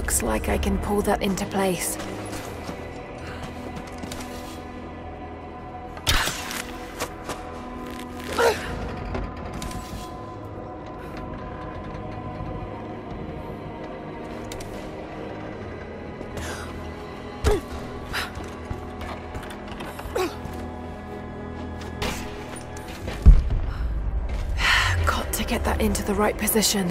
Looks like I can pull that into place. Got to get that into the right position.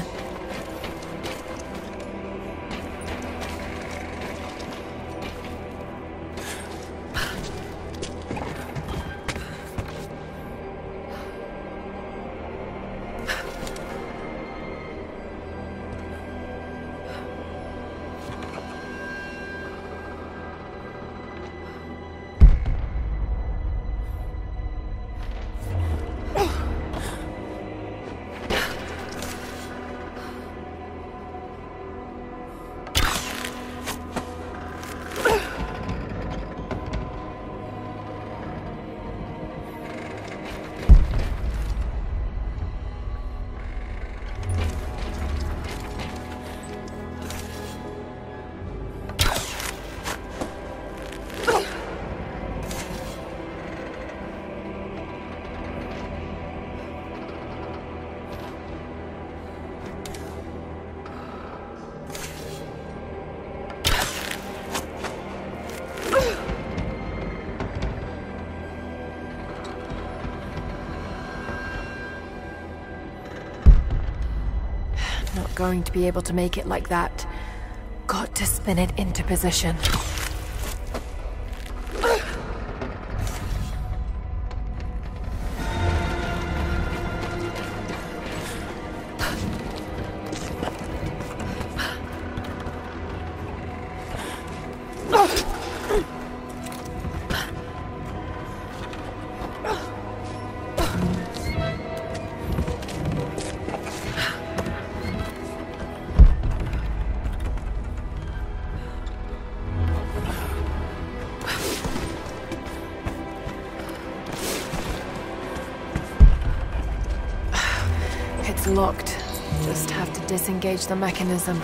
Not going to be able to make it like that. Got to spin it into position. It's locked. Just have to disengage the mechanism.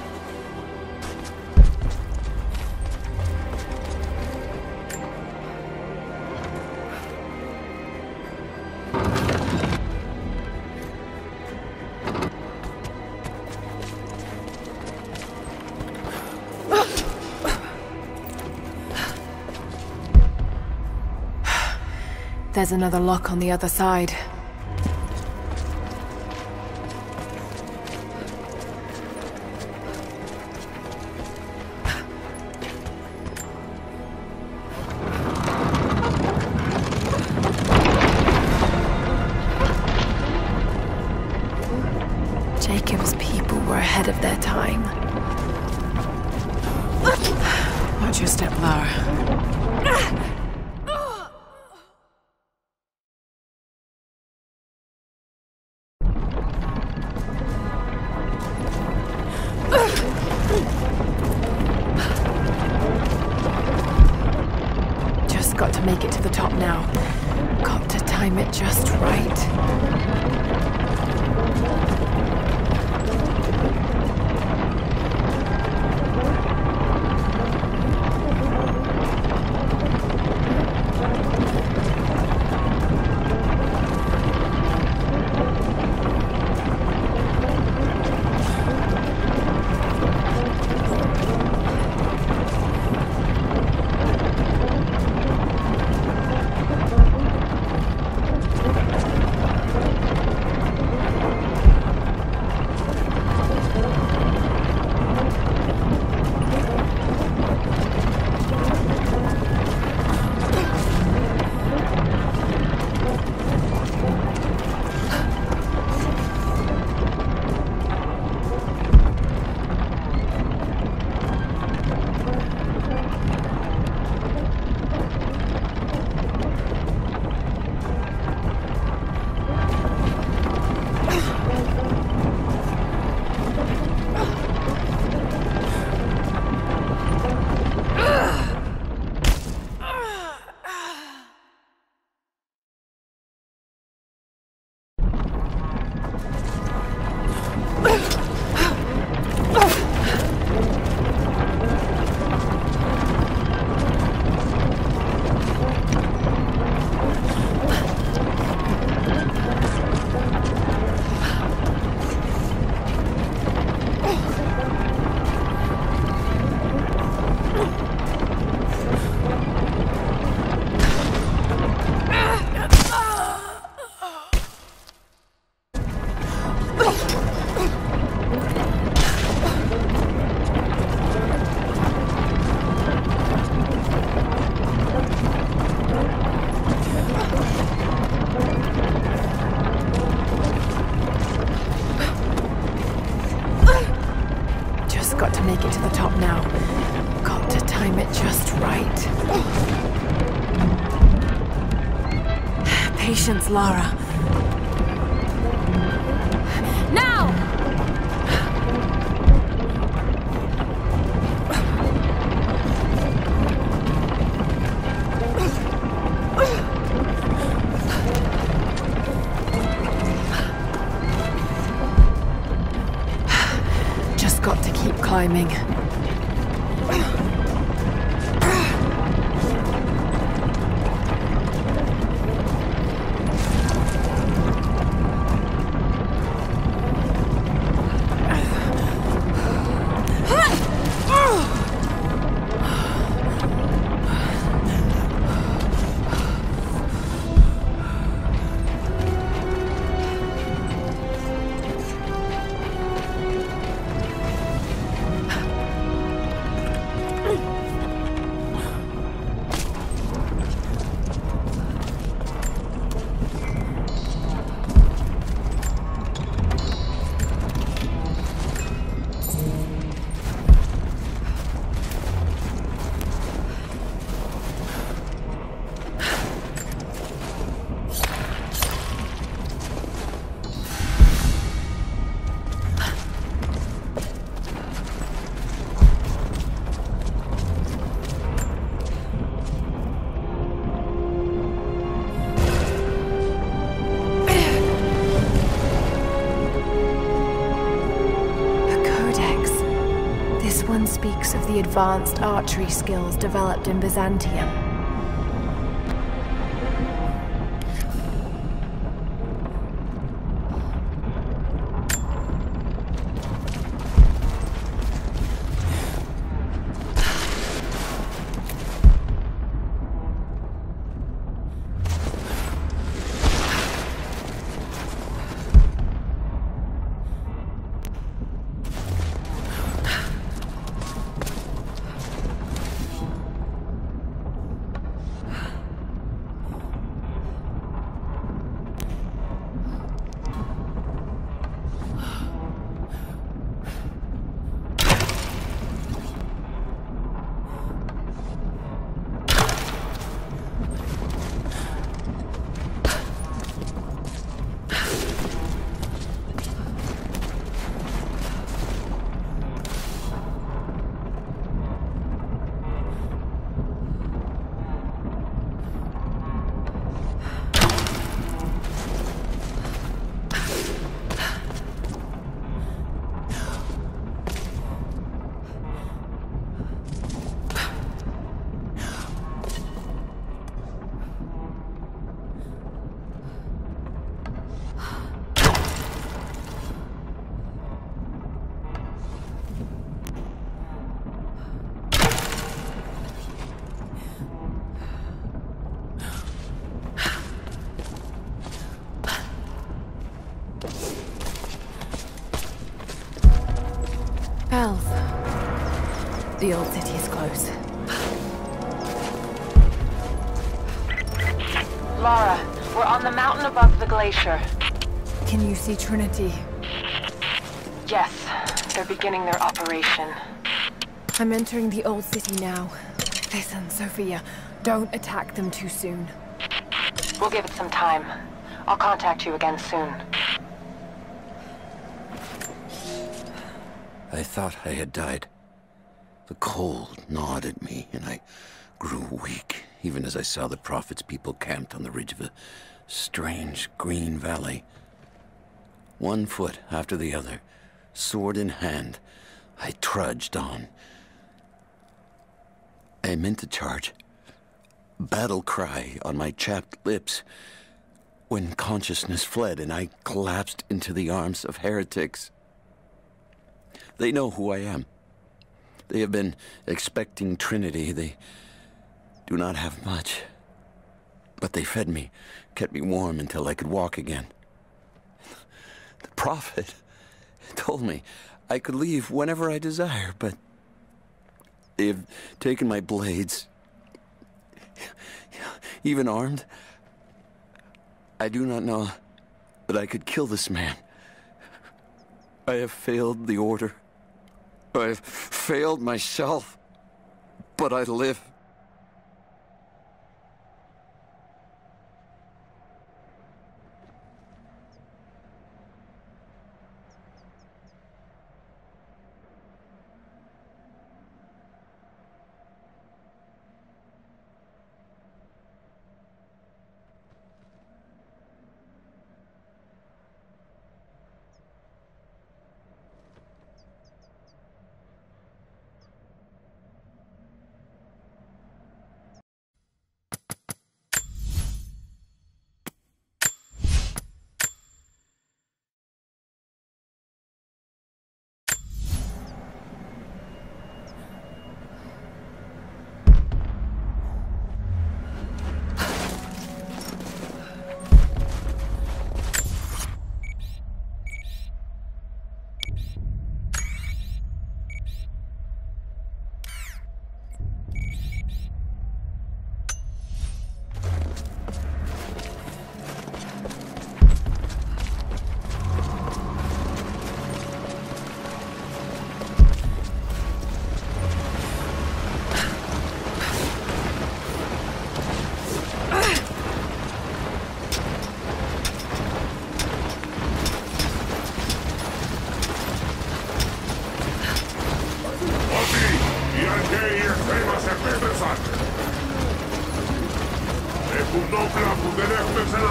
There's another lock on the other side. Jacob's people were ahead of their time. Watch your step, Lara. Just got to make it to the top now. Got to time it just right. Patience, Lara. Now! Just got to keep climbing. Speaks of the advanced archery skills developed in Byzantium. The old city is close. Lara, we're on the mountain above the glacier. Can you see Trinity? Yes, they're beginning their operation. I'm entering the old city now. Listen, Sophia, don't attack them too soon. We'll give it some time. I'll contact you again soon. I thought I had died. The cold gnawed at me, and I grew weak, even as I saw the Prophet's people camped on the ridge of a strange green valley. One foot after the other, sword in hand, I trudged on. I meant to charge, battle cry on my chapped lips, when consciousness fled and I collapsed into the arms of heretics. They know who I am. They have been expecting Trinity. They do not have much. But they fed me, kept me warm until I could walk again. The Prophet told me I could leave whenever I desire, but they have taken my blades. Even armed, I do not know that I could kill this man. I have failed the Order. I have failed myself, but I live.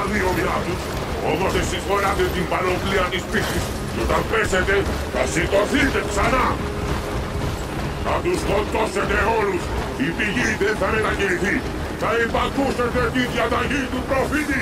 αναδύομιά τους. Όμως εσείς φοράτε την πανοπλία της πίστης και όταν πέσετε θα σηκωθείτε ξανά. Θα τους σκοτώσετε όλους. Η πηγή δεν θα μετακινηθεί. Θα υπακούσετε τη διαταγή του προφήτη.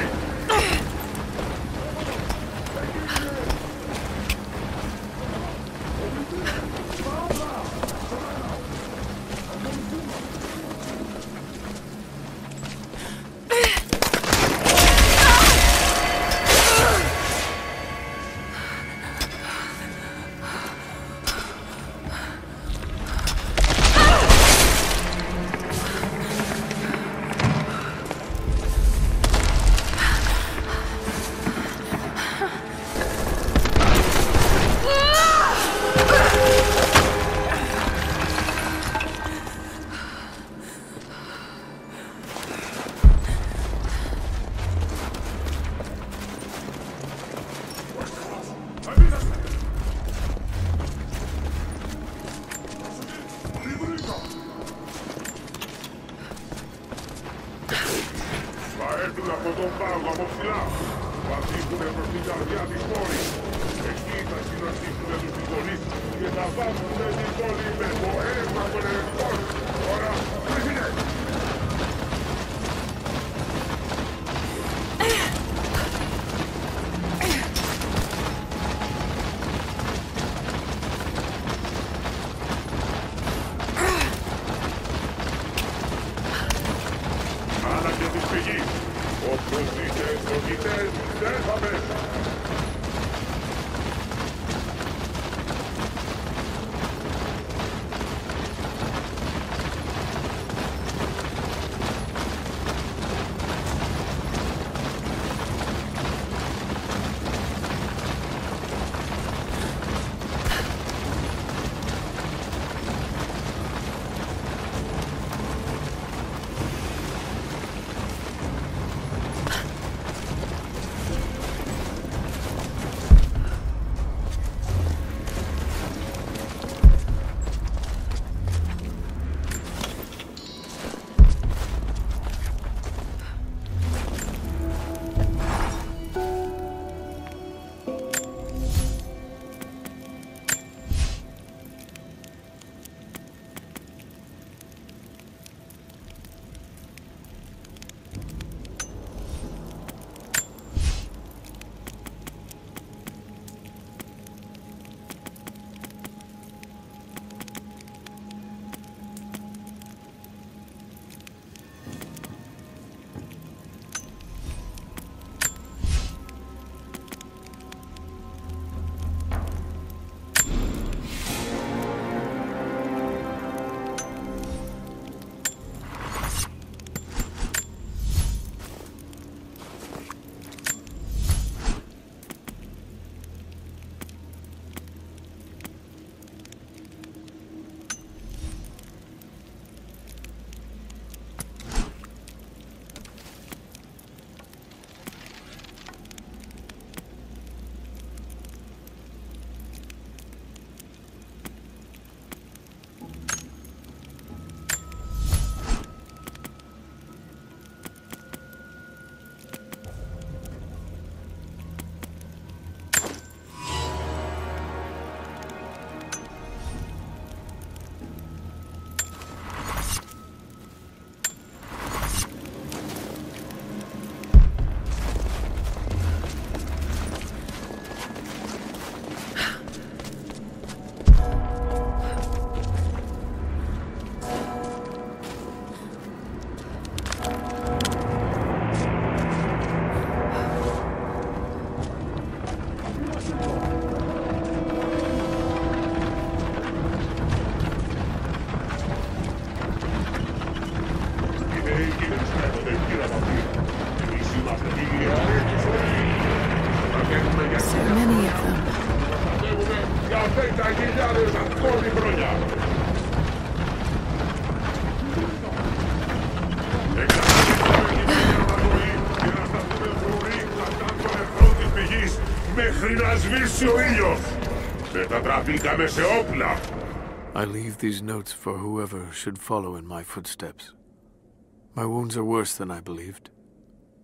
I leave these notes for whoever should follow in my footsteps. My wounds are worse than I believed.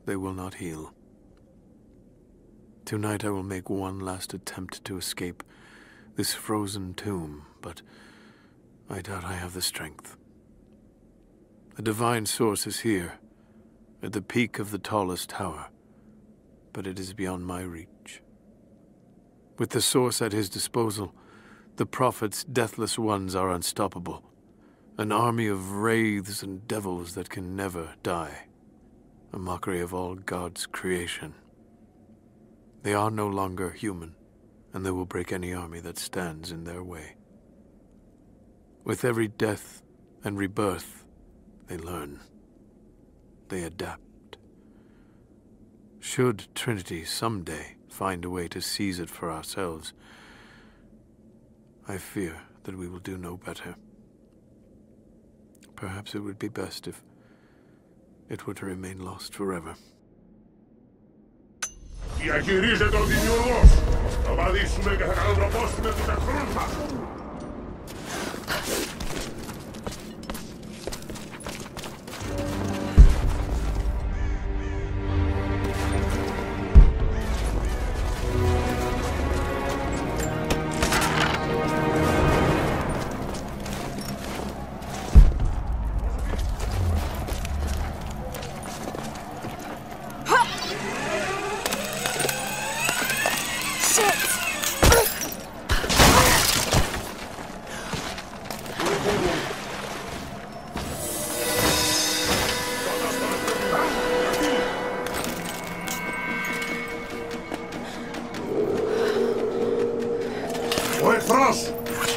they will not heal. Tonight I will make one last attempt to escape this frozen tomb, but I doubt I have the strength. The divine source is here, at the peak of the tallest tower, but it is beyond my reach. With the source at his disposal, the Prophet's deathless ones are unstoppable, an army of wraiths and devils that can never die, a mockery of all God's creation. They are no longer human, and they will break any army that stands in their way. With every death and rebirth, they learn. They adapt. Should Trinity someday find a way to seize it for ourselves, I fear that we will do no better. Perhaps it would be best if it were to remain lost forever. Διαχειρίζεται ο δημιουργός! Θα βαδίσουμε και θα καλοτροπώσουμε τους εχθρούς μας! Ο εχθρός!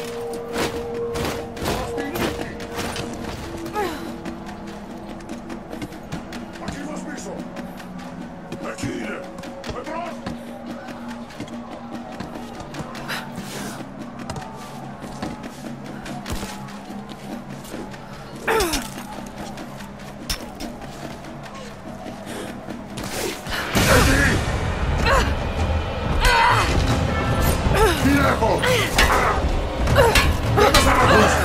Ακριβώς πίσω! Εκεί είναι! Εχθρός! Έχω! Δεν το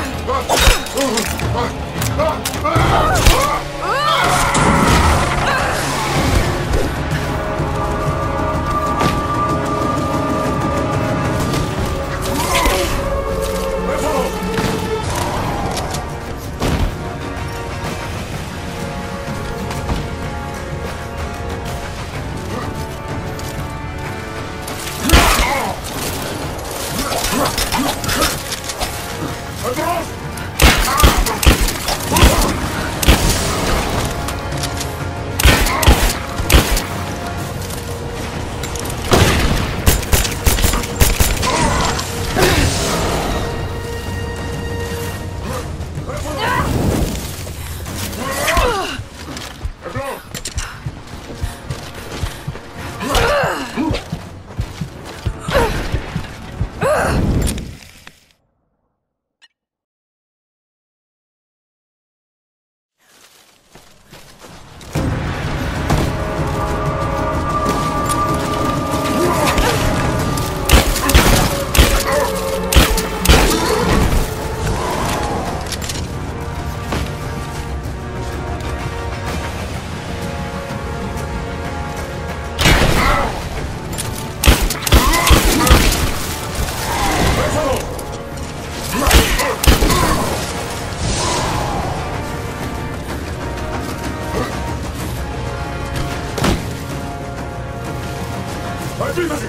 Επίθεση!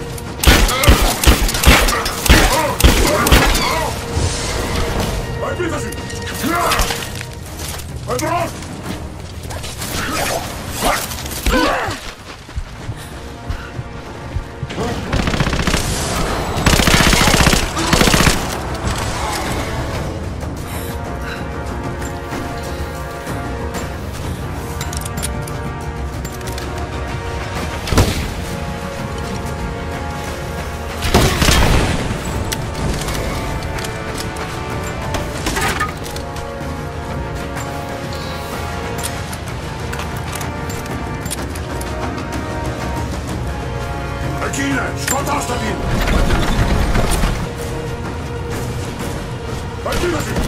Επίθεση! Εντρός! Εκεί είναι! Σκοτάστε την! Επίθεση!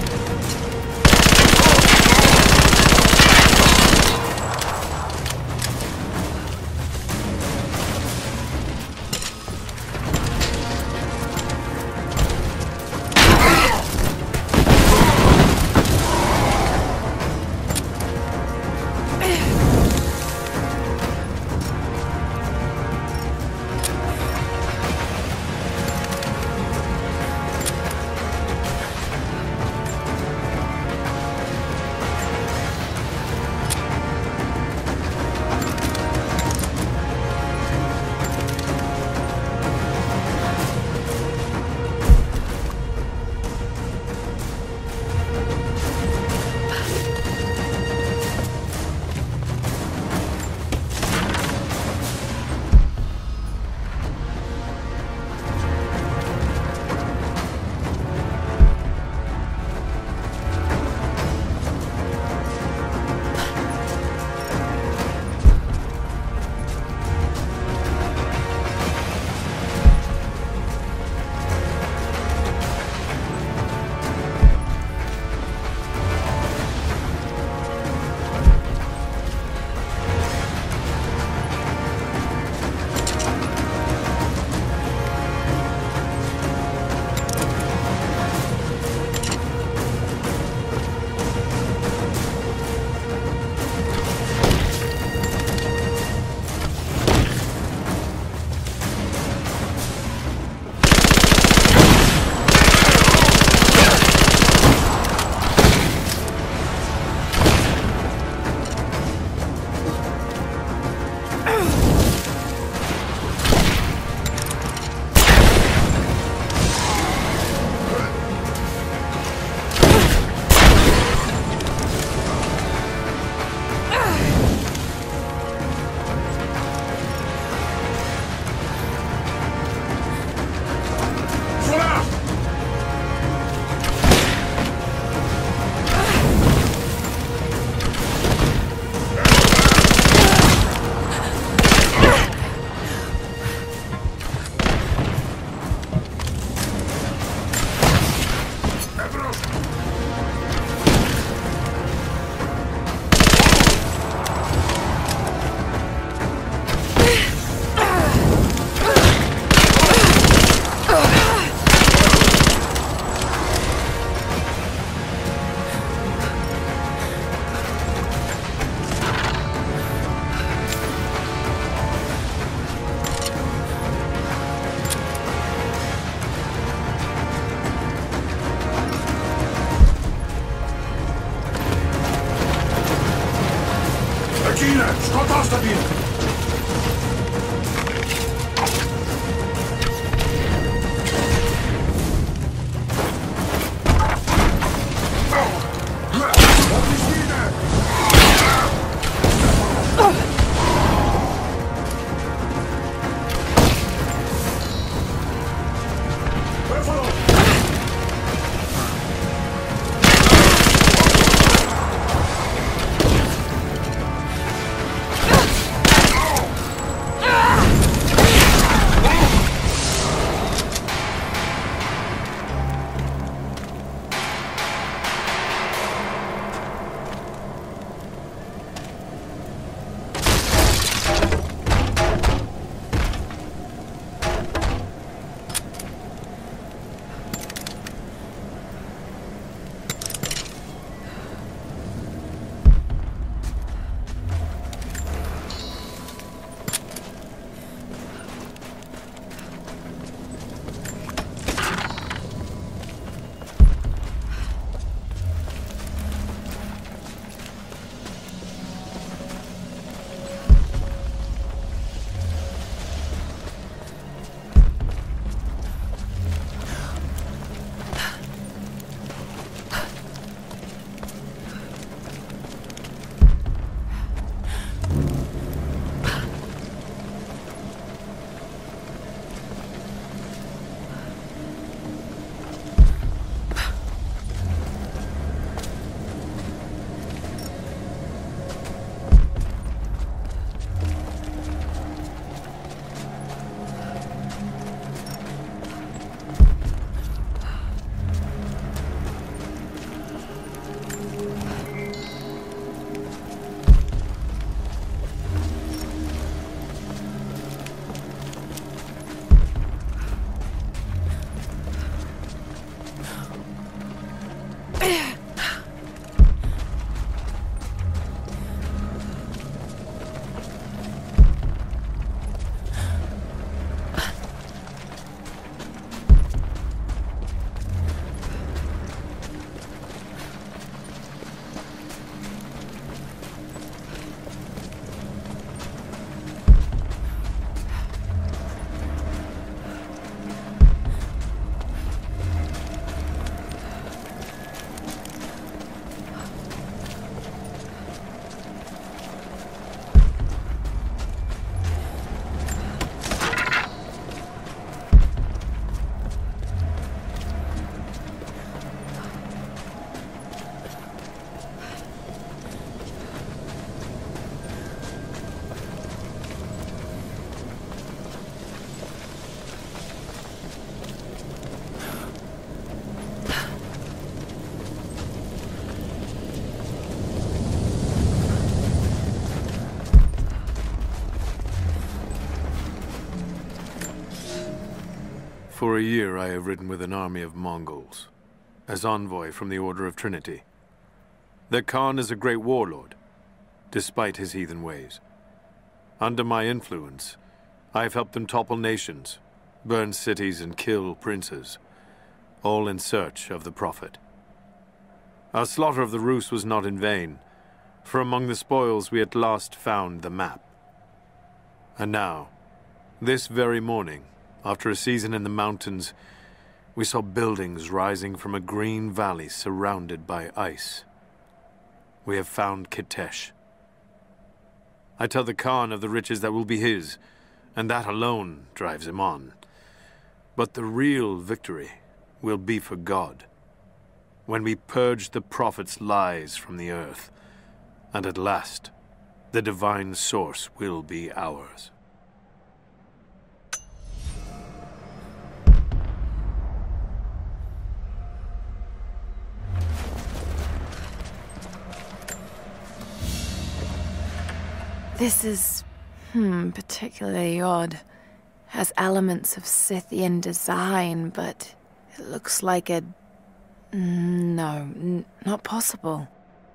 For a year I have ridden with an army of Mongols, as envoy from the Order of Trinity. Their Khan is a great warlord, despite his heathen ways. Under my influence, I have helped them topple nations, burn cities and kill princes, all in search of the Prophet. Our slaughter of the Rus was not in vain, for among the spoils we at last found the map. And now, this very morning, after a season in the mountains, we saw buildings rising from a green valley surrounded by ice. We have found Kitezh. I tell the Khan of the riches that will be his, and that alone drives him on. But the real victory will be for God, when we purge the Prophet's lies from the earth, and at last, the divine source will be ours. This is, particularly odd. Has elements of Scythian design, but it looks like a... No, not possible.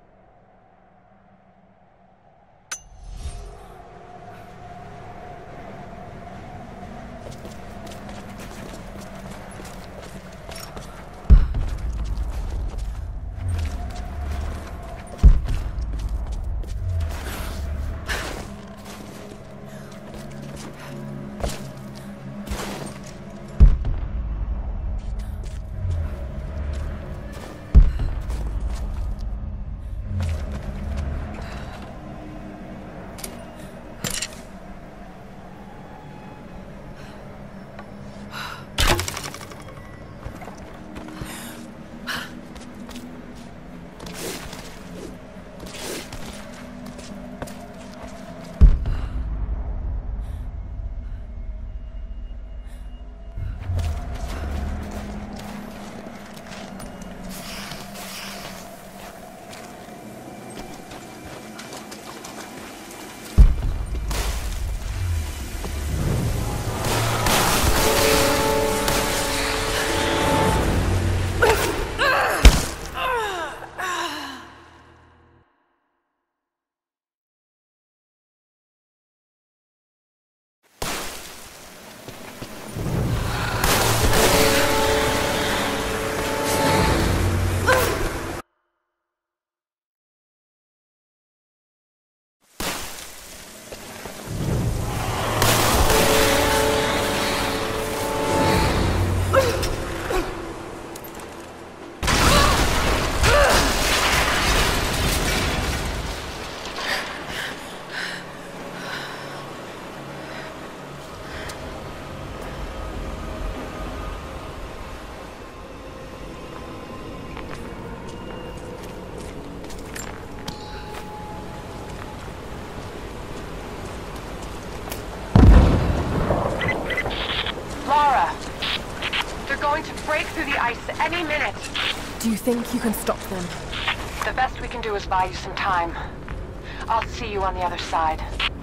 Any minute. Do you think you can stop them? The best we can do is buy you some time. I'll see you on the other side.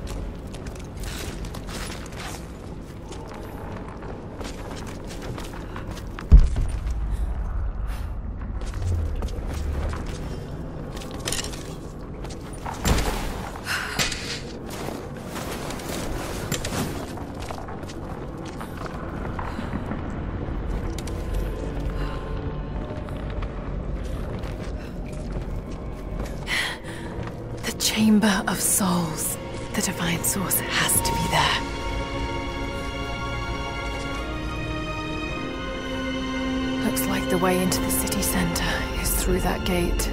Chamber of Souls. The divine source has to be there. Looks like the way into the city center is through that gate.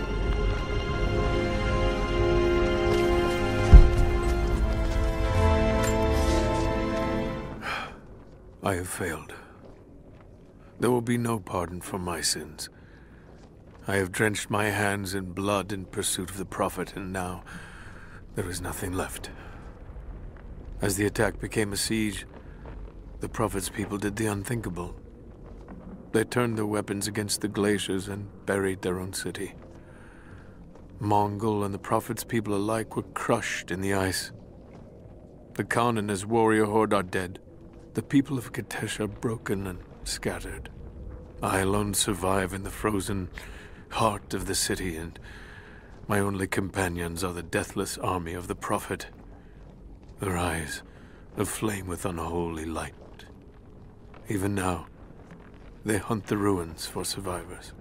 I have failed. There will be no pardon for my sins. I have drenched my hands in blood in pursuit of the Prophet, and now there is nothing left. As the attack became a siege, the Prophet's people did the unthinkable. They turned their weapons against the glaciers and buried their own city. Mongol and the Prophet's people alike were crushed in the ice. The Khan and his warrior horde are dead. The people of Kitezh are broken and scattered. I alone survive in the frozen heart of the city, and my only companions are the deathless army of the Prophet. Their eyes aflame with unholy light. Even now, they hunt the ruins for survivors.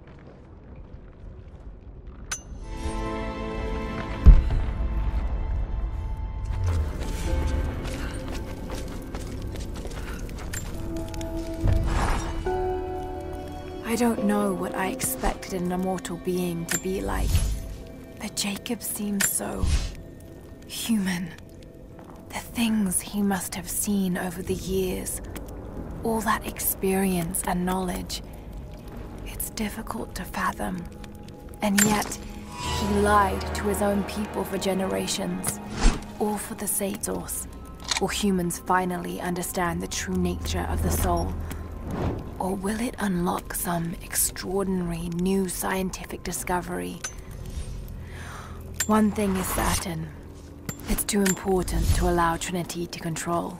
I don't know what I expected an immortal being to be like, but Jacob seems so human. The things he must have seen over the years, all that experience and knowledge, it's difficult to fathom. And yet, he lied to his own people for generations, all for the sake source. Will humans finally understand the true nature of the soul? Or will it unlock some extraordinary new scientific discovery? One thing is certain. It's too important to allow Trinity to control.